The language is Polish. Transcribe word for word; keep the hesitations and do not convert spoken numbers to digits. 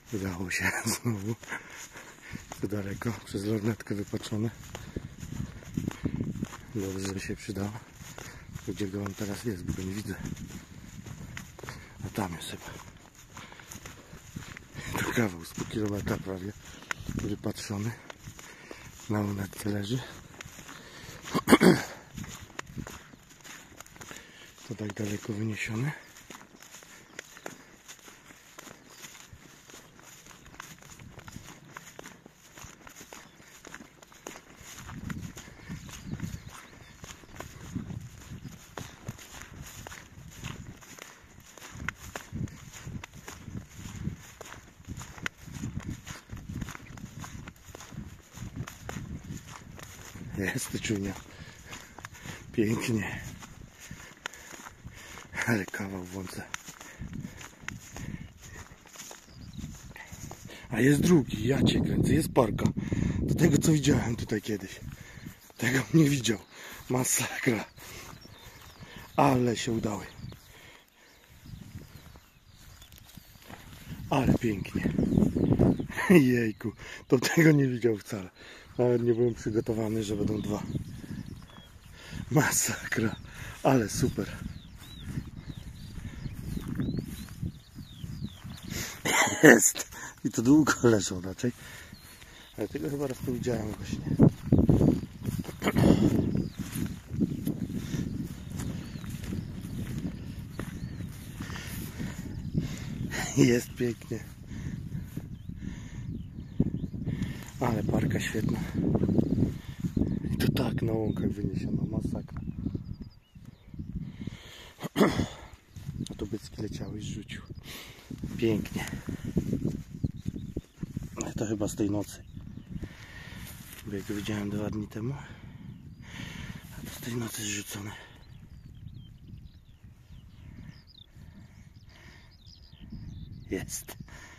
Udało się znowu. To daleko, przez lornetkę wypatrzone. Dobrze, że się przydało. Gdzie go on teraz jest, bo go nie widzę. A tam jest chyba. To kawał z pół kilometra prawie. Wypatrzony. Na lunetce leży. To tak daleko wyniesione. Jest tyczunia. Pięknie. Ale kawał w łące. A jest drugi, ja cię kręcę, jest parka. Do tego co widziałem tutaj kiedyś. Tego nie widział. Masakra. Ale się udały. Ale pięknie. Jejku, to tego nie widział wcale. Nawet nie byłem przygotowany, że będą dwa. Masakra. Ale super. Jest. I to długo leżą raczej. Ale tego chyba raz tu widziałem właśnie. Jest pięknie. Ale parka świetna. I to tak na łąkach wyniesiono. Masakra. A tu bycki leciały i zrzucił. Pięknie. Ale to chyba z tej nocy. Bo jak go widziałem dwa dni temu. A to z tej nocy zrzucone. Jest.